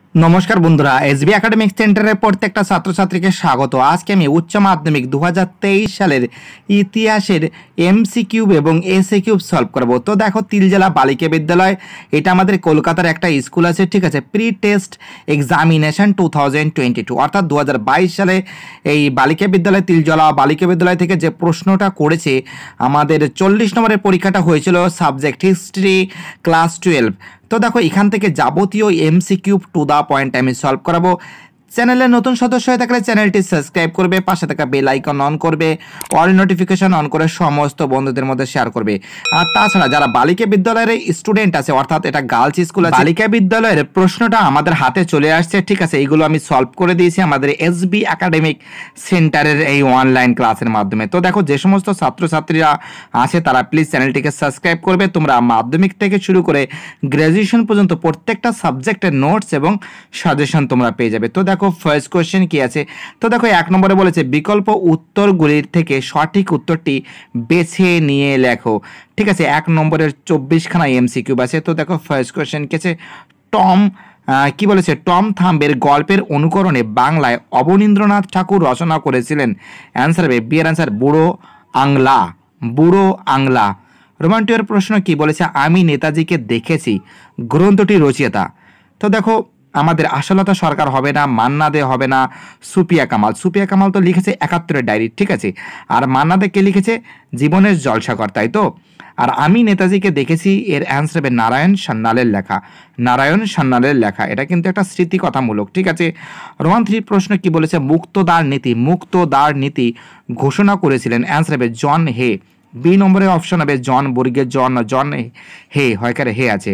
নমস্কার বন্ধুরা, SB academic সেন্টারের প্রত্যেকটা ছাত্রছাত্রীকে স্বাগত। আজকে আমি উচ্চ মাধ্যমিক 2023 সালের ইতিহাসের এমসিকিউ এবং এসএকিউ সলভ করব। তো দেখো, তিলজলা বালিকা বিদ্যালয়, এটা আমাদের কলকাতার একটা স্কুল আছে, ঠিক আছে। প্রি টেস্ট এক্সামিনেশন 2022, অর্থাৎ 2022 সালে এই বালিকা বিদ্যালয়, তিলজলা বালিকা বিদ্যালয় থেকে যে প্রশ্নটা করেছে, আমাদের 40 নম্বরের পরীক্ষাটা হয়েছিল সাবজেক্ট হিস্ট্রি ক্লাস 12। তো দেখো, এখান থেকে যাবতীয় এমসিকিউ টু দা পয়েন্ট আমি সলভ করাবো। চ্যানেলে নতুন সদস্য হয়ে থাকলে চ্যানেলটি সাবস্ক্রাইব করবে, পাশে থাকা বেল আইকন অন করবে, অল নোটিফিকেশন অন করে সমস্ত বন্ধুদের মধ্যে শেয়ার করবে। আর তাছাড়া যারা বালিকা বিদ্যালয়ের স্টুডেন্ট আছে, অর্থাৎ এটা গার্লস স্কুল আছে, বালিকা বিদ্যালয়ের প্রশ্নটা আমাদের হাতে চলে আসছে, ঠিক আছে। এইগুলো আমি সলভ করে দিয়েছি আমাদের এসবি একাডেমিক সেন্টারের এই অনলাইন ক্লাসের মাধ্যমে। তো দেখো, যে সমস্ত ছাত্রছাত্রীরা আছে তারা প্লিজ চ্যানেলটিকে সাবস্ক্রাইব করবে। তোমরা মাধ্যমিক থেকে শুরু করে গ্র্যাজুয়েশন পর্যন্ত প্রত্যেকটা সাবজেক্টের নোটস এবং সাজেশন তোমরা পেয়ে যাবে। তো দেখো, ফার্স্ট কোশ্চেন কি আছে। তো দেখো, 1 নম্বরে বলেছে বিকল্প উত্তরগুলির থেকে সঠিক উত্তরটি বেছে নিয়ে লেখো, ঠিক আছে। 1 নম্বরের 24খানা এমসিকিউ আছে। তো দেখো, ফার্স্ট কোশ্চেন কি আছে। টম কি বলেছে, টম থাম্বের গল্পের অনুকরণে বাংলায় অবনীন্দ্রনাথ ঠাকুর রচনা করেছিলেন। অ্যান্সার হবে বি এর অ্যান্সার বুড়ো আংলা, বুড়ো আংলা। রোমান্টিকের প্রশ্ন কি বলেছে, আমি নেতাজিকে দেখেছি গ্রন্থটি রচয়িতা। তো দেখো, আমাদের আশালতা সরকার হবে না, মান্না দে হবে না, সুপিয়া কামাল। সুপিয়া কামাল তো লিখেছে 71-এর ডায়েরি, ঠিক আছে। আর মান্না দে কে লিখেছে জীবনের জলসাঘর, তাই তো। আর আমি নেতাজিকে দেখেছি এর অ্যান্সার হবে নারায়ণ সান্যালের লেখা, নারায়ণ সান্যালের লেখা। এটা কিন্তু একটা স্মৃতিকথামূলক, ঠিক আছে। রোমান 3 প্রশ্ন কি বলেছে, মুক্তদার নীতি, মুক্তদার নীতি ঘোষণা করেছিলেন। অ্যান্সার হবে জন হে। বি নম্বরের অপশন হবে জন বর্গের জন, জন হে হয়কারে হে আছে।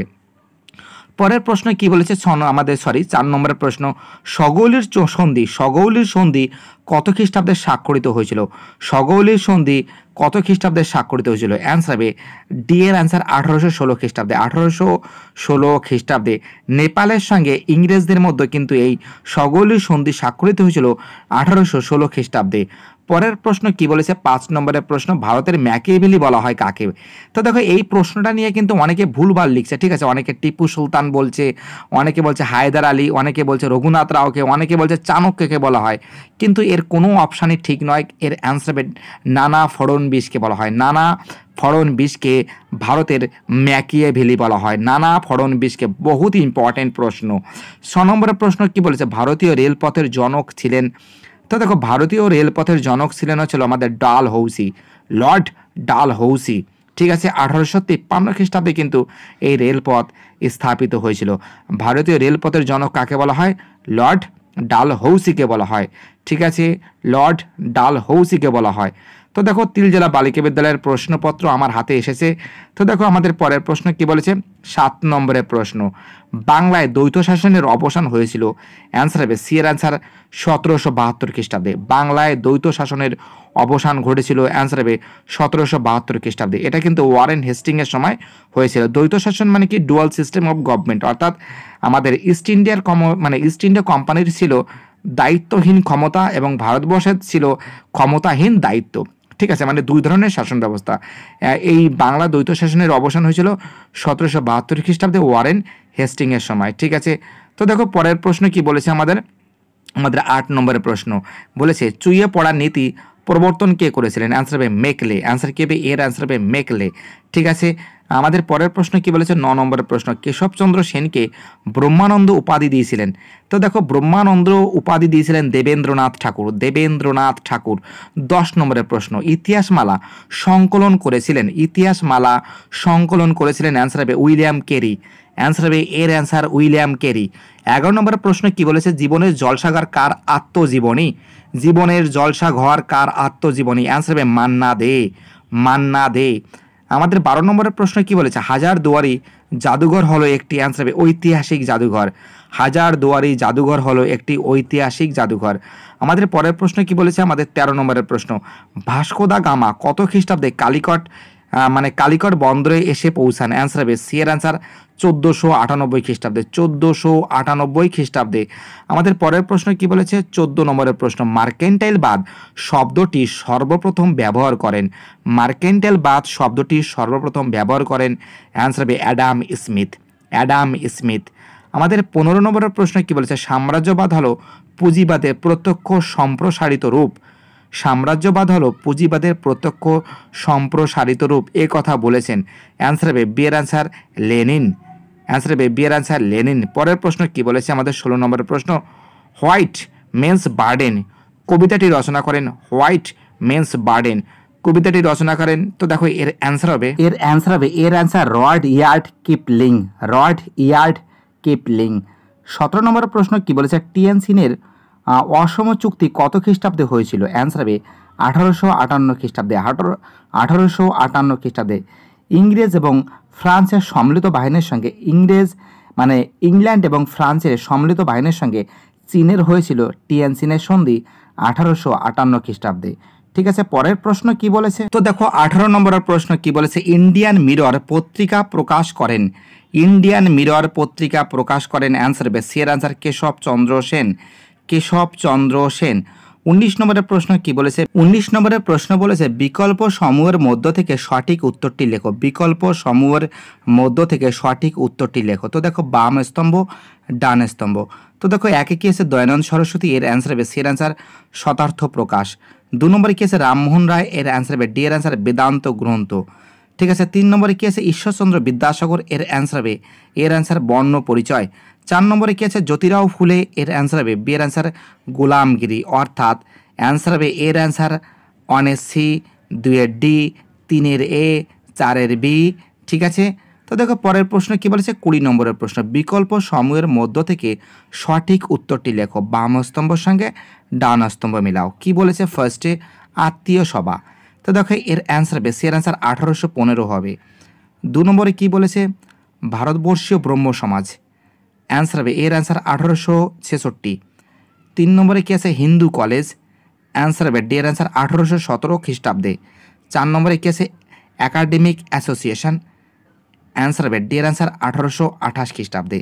পরের প্রশ্ন কি বলেছে, 4 নম্বরের প্রশ্ন, সগৌলির সন্ধি, সগৌলির সন্ধি কত খ্রিস্টাব্দে স্বাক্ষরিত হয়েছিল। সগৌলির সন্ধি কত খ্রিস্টাব্দে স্বাক্ষরিত হয়েছিল। অ্যান্সার হবে ডি এর অ্যান্সার 1816 খ্রিস্টাব্দে, 1816 খ্রিস্টাব্দে। নেপালের সঙ্গে ইংরেজদের মধ্যে কিন্তু এই সগৌলির সন্ধি স্বাক্ষরিত হয়েছিল 1816 খ্রিস্টাব্দে। পরের প্রশ্ন কি বলেছে, 5 নম্বরের প্রশ্ন, ভারতের ম্যাকিয়াভেলি বলা হয় কাকে। তো দেখো, এই প্রশ্নটা নিয়ে কিন্তু অনেকে ভুলভাল লিখছে, ঠিক আছে। অনেকে টিপু সুলতান বলছে, অনেকে বলছে হায়দার আলী, অনেকে বলছে রঘুনাথ রাওকে, অনেকে বলছে চাণক্যকে বলা হয়, কিন্তু এর কোনো অপশানই ঠিক নয়। এর অ্যান্সার নানা ফড়নবিশকে বলা হয়, নানা ফড়নবিশকে ভারতের ম্যাকিয়াভেলি বলা হয়, নানা ফড়নবিশকে। বহুত ইম্পর্টেন্ট প্রশ্ন। 6 নম্বরের প্রশ্ন কি বলেছে, ভারতীয় রেলপথের জনক ছিলেন। তো দেখো, ভারতীয় রেলপথের জনক ছিলেন হচ্ছিল আমাদের ডাল হৌসি, লর্ড ডাল হৌসি, ঠিক আছে। 1853 খ্রিস্টাব্দে কিন্তু এই রেলপথ স্থাপিত হয়েছিল। ভারতীয় রেলপথের জনক কাকে বলা হয়, লর্ড ডাল হৌসিকে বলা হয়, ঠিক আছে, লর্ড ডাল হৌসিকে বলা হয়। তো দেখো, তিলজলা বালিকা বিদ্যালয়ের প্রশ্নপত্র আমার হাতে এসেছে। তো দেখো, আমাদের পরের প্রশ্ন কি বলেছে, 7 নম্বরের প্রশ্ন, বাংলায় দ্বৈত শাসনের অবসান হয়েছিল। অ্যান্সার হবে সি এর অ্যান্সার 1772 খ্রিস্টাব্দে। বাংলায় দ্বৈত শাসনের অবসান ঘটেছিল। অ্যান্সার হবে 1772 খ্রিস্টাব্দে। এটা কিন্তু ওয়ারেন হেস্টিংয়ের সময় হয়েছিল। দ্বৈত শাসন মানে কি, ডুয়াল সিস্টেম অফ গভর্নমেন্ট, অর্থাৎ আমাদের ইস্ট ইন্ডিয়া কোম্পানির ছিল দায়িত্বহীন ক্ষমতা এবং ভারতবর্ষের ছিল ক্ষমতাহীন দায়িত্ব, ঠিক আছে, মানে দুই ধরনের শাসন ব্যবস্থা। এই বাংলা দ্বৈত শাসনের অবসান হয়েছিল 1772 খ্রিস্টাব্দে ওয়ারেন হেস্টিংয়ের সময়, ঠিক আছে। তো দেখো, পরের প্রশ্ন কি বলেছে আমাদের 8 নম্বরের প্রশ্ন বলেছে, চুইয়ে পড়ার নীতি প্রবর্তন কে করেছিলেন। অ্যান্সার হবে মেকলে। অ্যান্সার কি হবে, এর অ্যান্সার হবে মেকলে, ঠিক আছে। আমাদের পরের প্রশ্ন কি বলেছে, 9 নম্বরের প্রশ্ন, কেশবচন্দ্র সেনকে ব্রহ্মানন্দ উপাধি দিয়েছিলেন। তো দেখো, ব্রহ্মানন্দ উপাধি দিয়েছিলেন দেবেন্দ্রনাথ ঠাকুর, দেবেন্দ্রনাথ ঠাকুর। 10 নম্বরের প্রশ্ন, ইতিহাসমালা সংকলন করেছিলেন, ইতিহাসমালা সংকলন করেছিলেন। অ্যান্সার হবে উইলিয়াম কেরি। অ্যান্সার হবে এর অ্যান্সার উইলিয়াম কেরি। 11 নম্বরের প্রশ্ন কি বলেছে, জীবনের জলসাঘর কার আত্মজীবনী। জীবনের জলসাঘর কার আত্মজীবনী। অ্যান্সার হবে মান্না দে, মান্না দে। আমাদের 12 নম্বরের প্রশ্ন কি বলেছে, হাজার দুয়ারি জাদুঘর হলো একটি, অ্যান্সার হবে ঐতিহাসিক জাদুঘর। হাজার দুয়ারি জাদুঘর হলো একটি ঐতিহাসিক জাদুঘর। আমাদের পরের প্রশ্ন কি বলেছে, আমাদের 13 নম্বরের প্রশ্ন, ভাস্কো দা গামা কত খ্রিস্টাব্দে কালিকট বন্দরে এসে পৌঁছান। অ্যান্সার হবে সি এর অ্যান্সার 1498 খ্রিস্টাব্দে, 1498 খ্রিস্টাব্দে। আমাদের পরের প্রশ্ন কি বলেছে, 14 নম্বরের প্রশ্ন, মার্কেন্টাইল বাদ শব্দটি সর্বপ্রথম ব্যবহার করেন। মার্কেন্টাইল বাদ শব্দটি সর্বপ্রথম ব্যবহার করেন। অ্যান্সার হবে অ্যাডাম স্মিথ, অ্যাডাম স্মিথ। আমাদের 15 নম্বরের প্রশ্ন কি বলেছে, সাম্রাজ্যবাদ হলো পুঁজিবাদের প্রত্যক্ষ সম্প্রসারিত রূপ। সাম্রাজ্যবাদ হলো পুঁজিবাদের প্রত্যক্ষ সম্প্রসারিত রূপ, এ কথা বলেছেন। অ্যান্সার হবে বি এর অ্যান্সার লেনিন। অ্যান্সার হবে বি এর অ্যান্সার লেনিন। পরের প্রশ্ন কি বলেছে, আমাদের 16 নম্বরের প্রশ্ন, হোয়াইট মেন্স বার্ডেন কবিতাটি রচনা করেন। হোয়াইট মেন্স বার্ডেন কবিতাটি রচনা করেন। তো দেখো এর অ্যান্সার হবে Rudyard Kipling. Rudyard Kipling. 17 নম্বর প্রশ্ন কি বলেছে, টিয়ানজিনের অসম চুক্তি কত খ্রিস্টাব্দে হয়েছিল? অ্যান্সার হবে 1858 খ্রিস্টাব্দে। 1858 খ্রিস্টাব্দে ইংরেজ এবং ফ্রান্সের সম্মিলিত বাহিনীর সঙ্গে ইংল্যান্ড এবং ফ্রান্সের সম্মিলিত বাহিনীর সঙ্গে চীনের হয়েছিল টিয়ানজিনের সন্ধি 1858 খ্রিস্টাব্দে। ঠিক আছে, পরের প্রশ্ন কি বলেছে, তো দেখো 18 নম্বরের প্রশ্ন কি বলেছে, ইন্ডিয়ান মিরর পত্রিকা প্রকাশ করেন। ইন্ডিয়ান মিরর পত্রিকা প্রকাশ করেন। অ্যান্সার হবে সি এর অ্যান্সার কেশবচন্দ্র সেন। কেশবচন্দ্র সেন। 19 নম্বরের প্রশ্ন কি বলেছে, 19 নম্বরের প্রশ্ন বলেছে বিকল্প সমূহের মধ্য থেকে সঠিক উত্তরটি লেখো। বিকল্প সমূহের মধ্য থেকে সঠিক উত্তরটি লেখো। তো দেখো বাম স্তম্ভ, ডান স্তম্ভ। তো দেখো একে কি আছে দয়ানন্দ সরস্বতী, এর অ্যান্সার হবে সি এর অ্যান্সার শতার্থ প্রকাশ। 2 নম্বরে কি আছে রামমোহন রায়, এর অ্যান্সার হবে ডি এর অ্যান্সার বেদান্ত গ্রন্থ। ঠিক আছে, 3 নম্বরে কি আছে ঈশ্বরচন্দ্র বিদ্যাসাগর, এর অ্যান্সার হবে এর অ্যান্সার বর্ণ পরিচয়। 4 নম্বরে কি আছে জ্যোতিরাও ফুলে, এর অ্যান্সার হবে বি এর অ্যান্সার গোলামগিরি, অর্থাৎ অ্যান্সার হবে এর answer 1 C, 2 D, 3 A, 4 B. ঠিক আছে, তো দেখো পরের প্রশ্ন কি বলেছে, 20 নম্বরের প্রশ্ন, বিকল্প সমূহের মধ্য থেকে সঠিক উত্তরটি লেখো। বাম স্তম্ভের সঙ্গে ডান স্তম্ভ মিলাও। কি বলেছে, ফার্স্টে আত্মীয় সভা। তো দেখো এর অ্যান্সার হবে সি এর অ্যান্সার 1815 হবে। 2 নম্বরে কি বলেছে, ভারতবর্ষীয় ব্রহ্ম সমাজ। অ্যান্সার হবে এর অ্যান্সার 1866। 3 নম্বরে কি আছে হিন্দু কলেজ। অ্যান্সার হবে ডি এর অ্যান্সার 1817 খ্রিস্টাব্দে। 4 নম্বরে কি আছে একাডেমিক অ্যাসোসিয়েশন। অ্যান্সার হবে ডি এর অ্যান্সার 1828 খ্রিস্টাব্দে।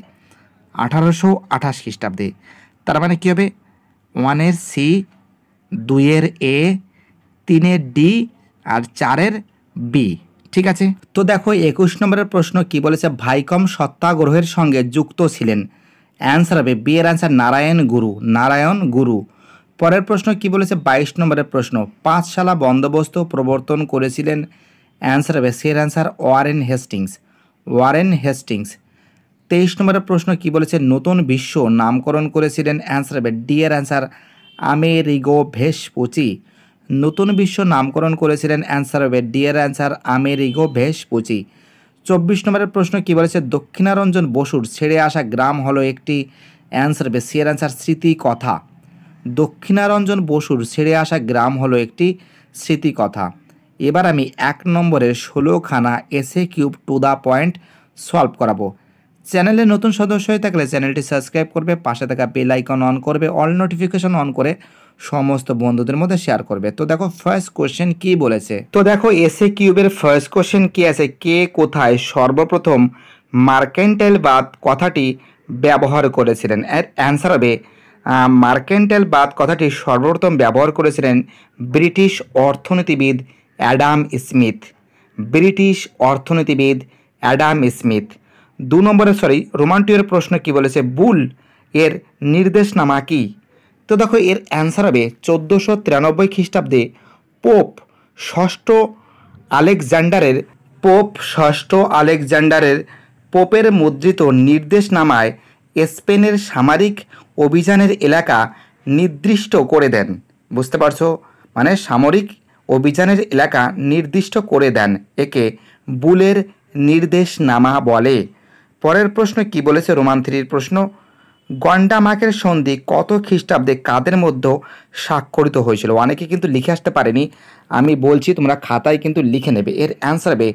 1828 খ্রিস্টাব্দে। তার মানে কী হবে 1 এর সি, 2 এর এ, 3 এর ডি আর 4 এর বি। ঠিক আছে, তো দেখো 21 নম্বরের প্রশ্ন কি বলেছে, ভাইকম সত্যাগ্রহের সঙ্গে যুক্ত ছিলেন। অ্যান্সার হবে বি এর অ্যান্সার নারায়ণ গুরু। নারায়ণ গুরু। পরের প্রশ্ন কি বলেছে, 22 নম্বরের প্রশ্ন, পাঁচশালা বন্দোবস্ত প্রবর্তন করেছিলেন। অ্যান্সার হবে সি এর answer Warren Hastings. Warren Hastings. 23 নম্বরের প্রশ্ন কি বলেছে, নতুন বিশ্ব নামকরণ করেছিলেন। অ্যান্সার হবে ডি এর অ্যান্সার আমেরিগো ভেসপুচি। নতুন বিশ্ব নামকরণ করেছিলেন। অ্যান্সার হবে ডি এর অ্যান্সার আমেরিগো ভেসপুচি। 24 নম্বরের প্রশ্ন কি বলেছে, দক্ষিণারঞ্জন বসুর ছেড়ে আসা গ্রাম হলো একটি। অ্যান্সার হবে সি এর অ্যান্সার স্মৃতিকথা। দক্ষিণারঞ্জন বসুর ছেড়ে আসা গ্রাম হলো একটি স্মৃতিকথা। এবার আমি 1 নম্বরের 16খানা এসে কিউব টু দ্য পয়েন্ট সলভ করাবো। চ্যানেলে নতুন সদস্য হয়ে থাকলে চ্যানেলটি সাবস্ক্রাইব করবে, পাশে থাকা বেল আইকন অন করবে, অল নোটিফিকেশন অন করে সমস্ত বন্ধুদের মধ্যে শেয়ার করবে। তো দেখো ফার্স্ট কোশ্চেন কি বলেছে, তো দেখো এসে কিউবের ফার্স্ট কোশ্চেন কি আছে, কে কোথায় সর্বপ্রথম মার্কেন্টাইল বাদ কথাটি ব্যবহার করেছিলেন। এর অ্যান্সার হবে মার্কেন্টাইল বাদ কথাটি সর্বপ্রথম ব্যবহার করেছিলেন ব্রিটিশ অর্থনীতিবিদ অ্যাডাম স্মিথ। ব্রিটিশ অর্থনীতিবিদ অ্যাডাম স্মিথ। 2 নম্বরের রোমান 2 এর প্রশ্ন কি বলেছে, বুল এর নির্দেশনামা কি। তো দেখো এর অ্যান্সার হবে 1493 খ্রিস্টাব্দে পোপ ষষ্ঠ আলেকজান্ডারের পোপের মুদ্রিত নির্দেশনামায় স্পেনের সামরিক অভিযানের এলাকা নির্দিষ্ট করে দেন। বুঝতে পারছো, মানে সামরিক অভিযানের এলাকা নির্দিষ্ট করে দেন, একে বুলের নির্দেশনামা বলে। পরের প্রশ্ন কি বলেছে, রোমান 3 প্রশ্ন, গন্ডামাকের সন্ধি কত খ্রিস্টাব্দে কাদের মধ্যে স্বাক্ষরিত হয়েছিল। অনেকে কিন্তু লিখে আসতে পারেনি, আমি বলছি তোমরা খাতায় কিন্তু লিখে নেবে। এর অ্যান্সার হবে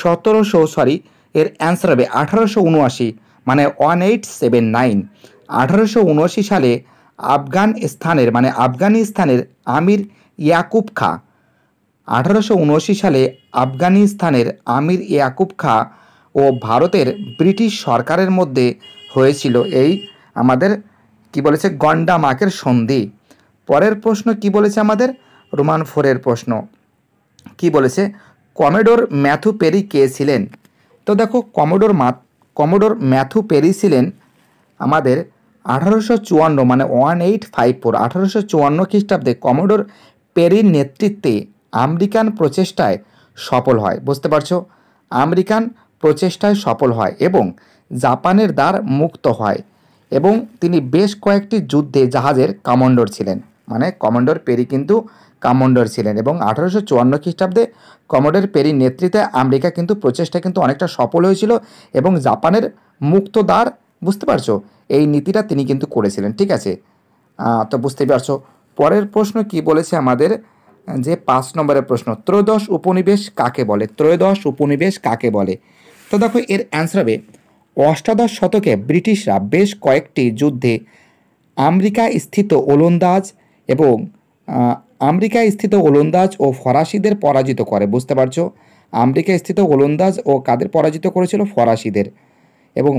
1879, মানে 1879। 1879 সালে আফগানিস্তানের আমির ইয়াকুব খা 1879 সালে আফগানিস্তানের আমির ইয়াকুব খা ও ভারতের ব্রিটিশ সরকারের মধ্যে হয়েছিল এই আমাদের কি বলেছে গন্ডামাকের সন্ধি। পরের প্রশ্ন কি বলেছে আমাদের রোমান 4 এর প্রশ্ন কি বলেছে, কমোডোর ম্যাথু পেরি কে ছিলেন। তো দেখো কমোডোর ম্যাথু পেরি ছিলেন আমাদের 1854 মানে 1854 1854 খ্রিস্টাব্দে কমোডোর পেরির নেতৃত্বে আমেরিকান প্রচেষ্টায় সফল হয়। বুঝতে পারছো, আমেরিকান প্রচেষ্টায় সফল হয় এবং জাপানের দ্বার মুক্ত হয় এবং তিনি বেশ কয়েকটি যুদ্ধে জাহাজের কমান্ডার ছিলেন। মানে কমান্ডার পেরি কিন্তু কমান্ডার ছিলেন এবং 1854 খ্রিস্টাব্দে কমোডোর পেরির নেতৃত্বে আমেরিকা কিন্তু প্রচেষ্টা কিন্তু অনেকটা সফল হয়েছিল এবং জাপানের মুক্ত দ্বার, বুঝতে পারছো, এই নীতিটা তিনি কিন্তু করেছিলেন। ঠিক আছে, তো বুঝতে পারছো। পরের প্রশ্ন কি বলেছে আমাদের, যে 5 নম্বরের প্রশ্ন, ত্রয়োদশ উপনিবেশ কাকে বলে? ত্রয়োদশ উপনিবেশ কাকে বলে? তো দেখো এর অ্যান্সার হবে, অষ্টাদশ শতকে ব্রিটিশরা বেশ কয়েকটি যুদ্ধে আমেরিকা স্থিত ওলন্দাজ এবং আমেরিকা স্থিত ওলন্দাজ ও ফরাসিদের পরাজিত করে। বুঝতে পারছো, আমেরিকা স্থিত ওলন্দাজ ও কাদের পরাজিত করেছিল? ফরাসিদের। এবং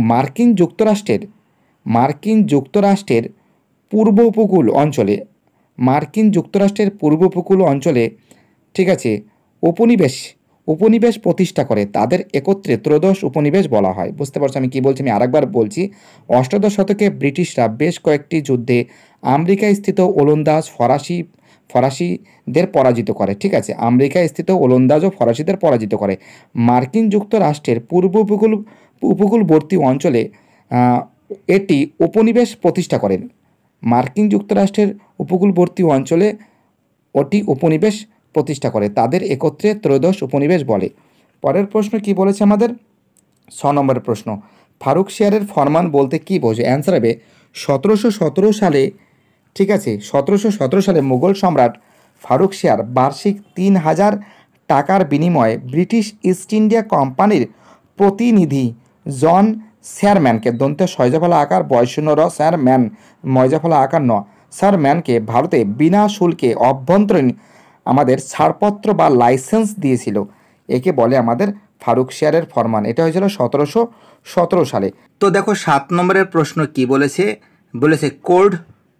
মার্কিন যুক্তরাষ্ট্রের পূর্ব উপকূল অঞ্চলে, ঠিক আছে, উপনিবেশ প্রতিষ্ঠা করে, তাদের একত্রে ত্রয়োদশ উপনিবেশ বলা হয়। বুঝতে পারছো আমি কি বলছি? আমি আরেকবার বলছি, অষ্টাদশ শতকে ব্রিটিশরা বেশ কয়েকটি যুদ্ধে আমেরিকায় স্থিত ওলন্দাজ ফরাসিদের পরাজিত করে। ঠিক আছে, আমেরিকায় স্থিত ওলন্দাজ ও ফরাসিদের পরাজিত করে। মার্কিন যুক্তরাষ্ট্রের পূর্ব উপকূলবর্তী অঞ্চলে এটি উপনিবেশ প্রতিষ্ঠা করেন। মার্কিন যুক্তরাষ্ট্রের উপকূলবর্তী অঞ্চলে ওটি উপনিবেশ প্রতিষ্ঠা করে, তাদের একত্রে ত্রয়োদশ উপনিবেশ বলে। পরের প্রশ্ন কি বলেছে আমাদের, 6 নম্বরের প্রশ্ন, ফারুকশিয়ারের ফরমান বলতে কি বোঝে? অ্যান্সার হবে 1717 সালে, ঠিক আছে, 1717 সালে মুঘল সম্রাট ফারুকশিয়ার বার্ষিক 3000 টাকার বিনিময়ে ব্রিটিশ ইস্ট ইন্ডিয়া কোম্পানির প্রতিনিধি জন শেয়ারম্যানকে, দন্তে সয়জাফলা আকার বয়শূন্য র শেয়ারম্যান ময়জাফলা আকার ন শেয়ারম্যানকে ভারতে বিনা শুল্কে অভ্যন্তরীণ আমাদের ছাড়পত্র বা লাইসেন্স দিয়েছিল। একে বলে আমাদের ফারুকশিয়ারের ফরমান। এটা হয়েছিল 1717 সালে। তো দেখো 7 নম্বরের প্রশ্ন কি বলেছে, কোড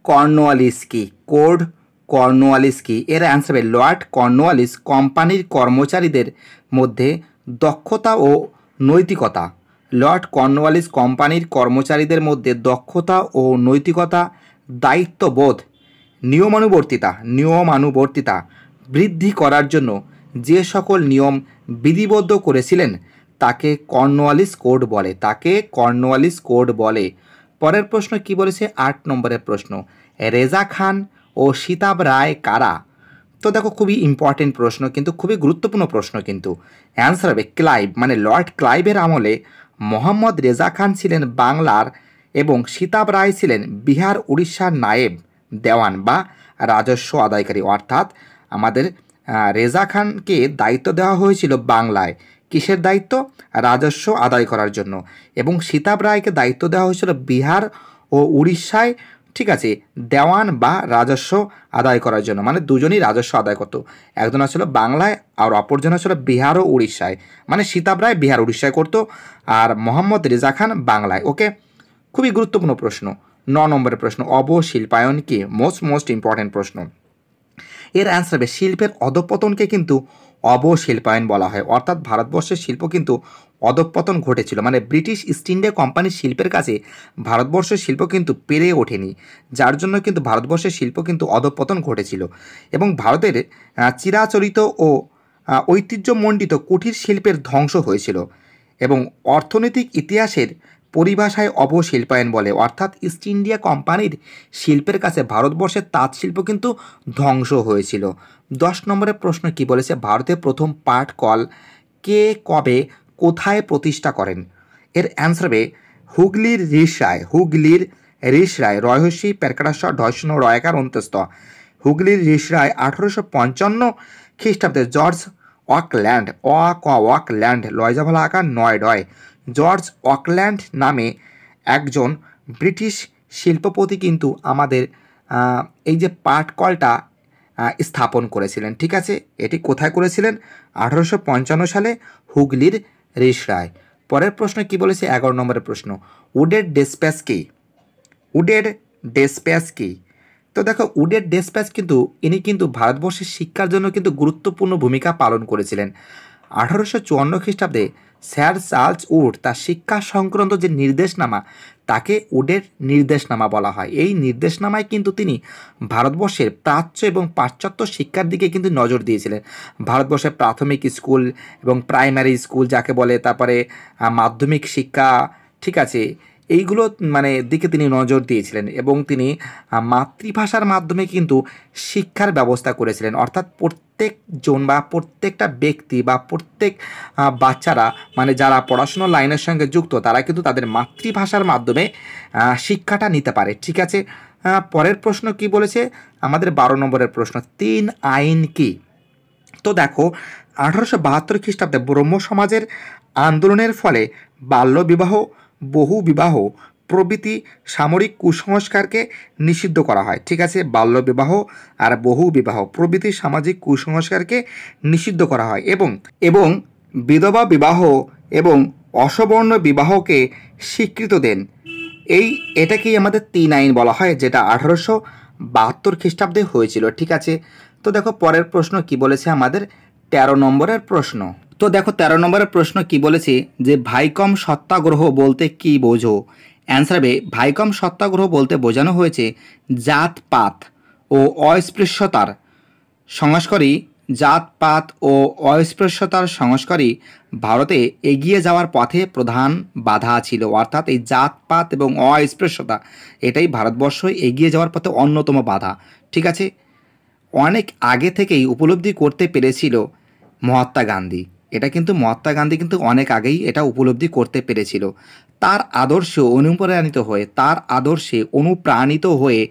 কর্নওয়ালিস কি? এর অ্যান্সার হবে লর্ড কর্নওয়ালিস কোম্পানির কর্মচারীদের মধ্যে দক্ষতা ও নৈতিকতা, লর্ড কর্নওয়ালিস কোম্পানির কর্মচারীদের মধ্যে দক্ষতা ও নৈতিকতা, দায়িত্ববোধ, নিয়মানুবর্তিতা বৃদ্ধি করার জন্য যে সকল নিয়ম বিধিবদ্ধ করেছিলেন তাকে কর্নওয়ালিস কোড বলে। পরের প্রশ্ন কি বলেছে, 8 নম্বরের প্রশ্ন, রেজা খান ও সীতাব রায় কারা? তো দেখো খুবই ইম্পর্টেন্ট প্রশ্ন, কিন্তু খুবই গুরুত্বপূর্ণ প্রশ্ন কিন্তু। অ্যান্সার হবে ক্লাইভ, মানে লর্ড ক্লাইভের আমলে মোহাম্মদ রেজা খান ছিলেন বাংলার এবং সীতাব রায় ছিলেন বিহার উড়িষ্যার নায়েব দেওয়ান বা রাজস্ব আদায়কারী। অর্থাৎ আমাদের রেজা খানকে দায়িত্ব দেওয়া হয়েছিল বাংলায়, কিসের দায়িত্ব? রাজস্ব আদায় করার জন্য, এবং সীতাব রায়কে দায়িত্ব দেওয়া হয়েছিল বিহার ও উড়িষ্যায়, ঠিক আছে, দেওয়ান বা রাজস্ব আদায় করার জন্য। মানে দুজনই রাজস্ব আদায় করতো, একজন আসলে বাংলায় আর অপরজন আসলে বিহার ও উড়িষ্যায়। মানে সীতাব রায় বিহার উড়িষ্যায় করতো আর মোহাম্মদ রেজা খান বাংলায়। ওকে, খুবই গুরুত্বপূর্ণ প্রশ্ন। 9 নম্বরের প্রশ্ন, অবশিল্পায়ন কি? মোস্ট ইম্পর্টেন্ট প্রশ্ন। এর অ্যান্সার হবে শিল্পের অধঃপতনকে কিন্তু অবশিল্পায়ন বলা হয়। অর্থাৎ ভারতবর্ষের শিল্প কিন্তু অধঃপতন ঘটেছিল, মানে ব্রিটিশ ইস্ট ইন্ডিয়া কোম্পানির শিল্পের কাছে ভারতবর্ষের শিল্প কিন্তু পেরে ওঠেনি, যার জন্য কিন্তু ভারতবর্ষের শিল্প কিন্তু অধঃপতন ঘটেছিল। এবং ভারতের চিরাচরিত ও ঐতিহ্যমণ্ডিত কুটির শিল্পের ধ্বংস হয়েছিল এবং অর্থনৈতিক ইতিহাসের পরিভাষায় অবশিল্পায়ন বলে। অর্থাৎ ইস্ট ইন্ডিয়া কোম্পানির শিল্পের কাছে ভারতবর্ষের তাঁত শিল্প কিন্তু ধ্বংস হয়েছিল। 10 নম্বরের প্রশ্ন কি বলেছে, ভারতের প্রথম পাট কল কে কবে কোথায় প্রতিষ্ঠা করেন? এর অ্যান্সার হবে হুগলির ঋষরায় রয়হস্যি পেরকাটাস্ব ঢয়শন রয়কার অন্তস্থ। হুগলির ঋষরায় 1855 খ্রিস্টাব্দে জর্জ ওয়াকল্যান্ড লয়জাভালা আকার নয় ডয়, জর্জ ওয়াকল্যান্ড নামে একজন ব্রিটিশ শিল্পপতি কিন্তু আমাদের এই যে পাটকলটা স্থাপন করেছিলেন। ঠিক আছে, এটি কোথায় করেছিলেন? 1855 সালে হুগলির ঋষরায়। পরের প্রশ্ন কি বলেছে, 11 নম্বরের প্রশ্ন, উডেড ডেসপ্যাচ কি? তো দেখো উডেড ডেসপ্যাচ কিন্তু ইনি কিন্তু ভারতবর্ষের শিক্ষার জন্য কিন্তু গুরুত্বপূর্ণ ভূমিকা পালন করেছিলেন। 1854 খ্রিস্টাব্দে স্যার চার্লস উড তার শিক্ষা সংক্রান্ত যে নির্দেশনামা তাকে উডের নির্দেশনামা বলা হয়। এই নির্দেশনামায় কিন্তু তিনি ভারতবর্ষের প্রাচ্য এবং পাশ্চাত্য শিক্ষার দিকে কিন্তু নজর দিয়েছিলেন। ভারতবর্ষের প্রাথমিক স্কুল এবং প্রাইমারি স্কুল যাকে বলে, তারপরে মাধ্যমিক শিক্ষা, ঠিক আছে, এইগুলো মানে দিকে তিনি নজর দিয়েছিলেন এবং তিনি মাতৃভাষার মাধ্যমে কিন্তু শিক্ষার ব্যবস্থা করেছিলেন। অর্থাৎ প্রত্যেকজন বা প্রত্যেকটা ব্যক্তি বা প্রত্যেক বাচ্চারা মানে যারা পড়াশুনোর লাইনের সঙ্গে যুক্ত তারা কিন্তু তাদের মাতৃভাষার মাধ্যমে শিক্ষাটা নিতে পারে। ঠিক আছে, পরের প্রশ্ন কি বলেছে আমাদের 12 নম্বরের প্রশ্ন, 3 আইন কি? তো দেখো 1872 খ্রিস্টাব্দে ব্রহ্ম সমাজের আন্দোলনের ফলে বাল্যবিবাহ, বহু বিবাহ প্রভৃতি সামরিক কুসংস্কারকে নিষিদ্ধ করা হয়। ঠিক আছে, বাল্যবিবাহ আর বহু বিবাহ প্রভৃতি সামাজিক কুসংস্কারকে নিষিদ্ধ করা হয় এবং বিধবা বিবাহ এবং অসবর্ণ বিবাহকে স্বীকৃত দেন। এটাকেই আমাদের 3 আইন বলা হয়, যেটা 1872 খ্রিস্টাব্দে হয়েছিল। ঠিক আছে, তো দেখো পরের প্রশ্ন কি বলেছে আমাদের 13 নম্বরের প্রশ্ন। তো দেখো 13 নম্বরের প্রশ্ন কি বলেছে যে ভাইকম সত্যাগ্রহ বলতে কি বোঝো? অ্যান্সার হবে ভাইকম সত্যাগ্রহ বলতে বোঝানো হয়েছে জাতপাত ও অস্পৃশ্যতার সংস্কারই জাতপাত ও অস্পৃশ্যতার সংস্কারই ভারতে এগিয়ে যাওয়ার পথে প্রধান বাধা ছিল। অর্থাৎ এই জাতপাত এবং অস্পৃশ্যতা এটাই ভারতবর্ষ এগিয়ে যাওয়ার পথে অন্যতম বাধা। ঠিক আছে, অনেক আগে থেকেই উপলব্ধি করতে পেরেছিল মহাত্মা গান্ধী। এটা কিন্তু মহাত্মা গান্ধী কিন্তু অনেক আগেই এটা উপলব্ধি করতে পেরেছিল। তার আদর্শে অনুপ্রাণিত হয়ে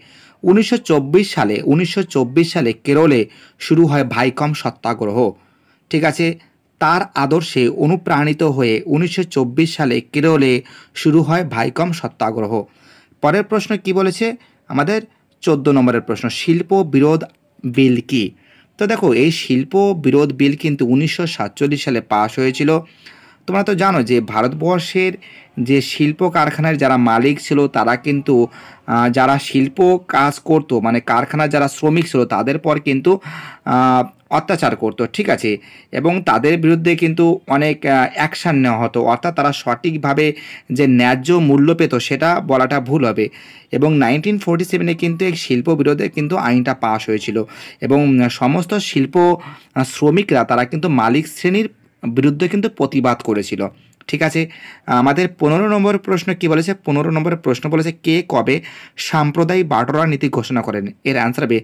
1924 সালে কেরলে শুরু হয় ভাইকম সত্যাগ্রহ। ঠিক আছে, তার আদর্শে অনুপ্রাণিত হয়ে 1924 সালে কেরলে শুরু হয় ভাইকম সত্যাগ্রহ। পরের প্রশ্ন কি বলেছে আমাদের 14 নম্বরের প্রশ্ন, শিল্প বিরোধ বিল কি? তো দেখো এই শিল্প বিরোধ বিল কিন্তু 1947 সালে পাশ হয়েছিল। তোমরা তো জানো যে ভারতবর্ষের যে শিল্প কারখানার যারা মালিক ছিল তারা কিন্তু যারা শিল্প কাজ করতো মানে কারখানার যারা শ্রমিক ছিল তাদের পর কিন্তু অত্যাচার করতো। ঠিক আছে, এবং তাদের বিরুদ্ধে কিন্তু অনেক অ্যাকশান নেওয়া হতো। অর্থাৎ তারা সঠিকভাবে যে ন্যায্য মূল্য পেত সেটা বলাটা ভুল হবে। এবং 1947 কিন্তু এই শিল্প বিরোধে কিন্তু আইনটা পাশ হয়েছিল এবং সমস্ত শিল্প শ্রমিকরা তারা কিন্তু মালিক শ্রেণীর বিরুদ্ধে কিন্তু প্রতিবাদ করেছিল। ঠিক আছে, আমাদের 15 নম্বর প্রশ্ন কি বলেছে? 15 নম্বরের প্রশ্ন বলেছে কে কবে সাম্প্রদায়িক বাটোয়ারা নীতি ঘোষণা করেন? এর অ্যান্সার হবে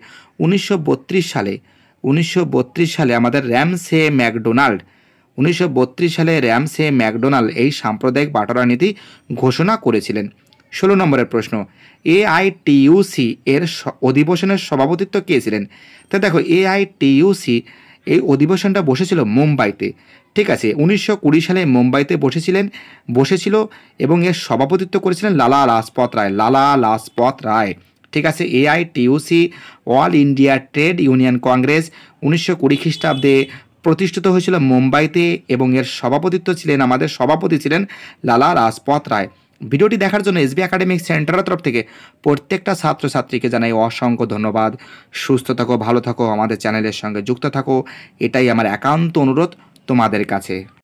1932 সালে আমাদের র্যামসে ম্যাকডোনাল্ড এই সাম্প্রদায়িক বাটোয়ারা নীতি ঘোষণা করেছিলেন। 16 নম্বরের প্রশ্ন, AITUC এর অধিবেশনের সভাপতিত্ব কে ছিলেন? তো দেখো AITUC এই অধিবেশনটা বসেছিল মুম্বাইতে। ঠিক আছে, 1920 সালে মুম্বাইতে বসেছিল এবং এর সভাপতিত্ব করেছিলেন লালা লাজপত রায়। ঠিক আছে, AITUC All India Trade Union Congress 1920 খ্রিস্টাব্দে প্রতিষ্ঠিত হয়েছিল মুম্বাইতে এবং এর সভাপতি ছিলেন লালা লাজপত রায়। ভিডিওটি দেখার জন্য এসবি একাডেমিক সেন্টারের তরফ থেকে প্রত্যেকটা ছাত্রছাত্রীকে জানাই অসংখ্য ধন্যবাদ। সুস্থ থাকো, ভালো থাকো, আমাদের চ্যানেলের সঙ্গে যুক্ত থাকো, এটাই আমার একান্ত অনুরোধ তোমাদের কাছে।